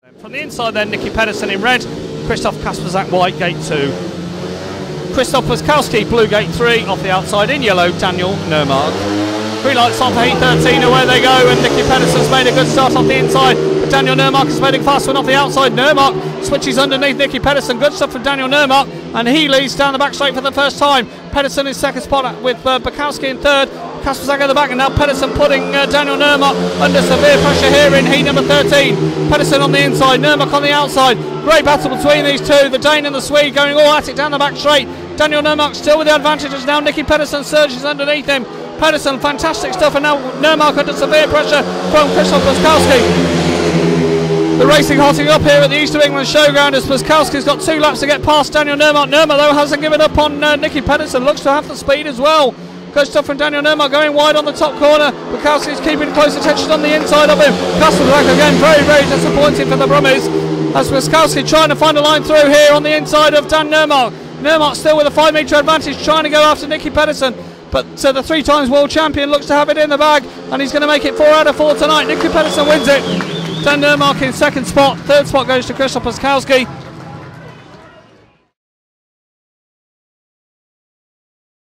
From the inside then, Nicky Pedersen in red, Krzysztof Kasperzak white, gate 2. Krzysztof Paskowski blue, gate 3, off the outside in yellow, Daniel Nurmark. Green lights on for heat 13, away they go, and Nicky Pedersen's made a good start off the inside, but Daniel Nurmark is made a fast one off the outside. Nurmark switches underneath Nicky Pedersen, good stuff from Daniel Nurmark, and he leads down the back straight for the first time. Pedersen in second spot with Bukowski in third, Kasperzak at the back, and now Pedersen putting Daniel Nurmark under severe pressure here in heat number 13. Pedersen on the inside, Nurmark on the outside. Great battle between these two, the Dane and the Swede going all at it down the back straight. Daniel Nurmark still with the advantage as now Nicky Pedersen surges underneath him. Pedersen, fantastic stuff, and now Nurmark under severe pressure from Krzysztof Paskowski. The racing hotting up here at the East of England Showground as Paskowski's got 2 laps to get past Daniel Nurmark. Nurmark though hasn't given up on Nicky Pedersen, looks to have the speed as well. Good stuff from Daniel Nurmark going wide on the top corner. Bukowski's keeping close attention on the inside of him. Kasperzak again very disappointing for the Brummies as Bukowski trying to find a line through here on the inside of Dan Nurmark. Nurmark still with a 5 metre advantage trying to go after Nicky Pedersen, but the 3-time world champion looks to have it in the bag and he's going to make it 4 out of 4 tonight. Nicky Pedersen wins it. Dan Nurmark in second spot, third spot goes to Krzysztof Paskowski.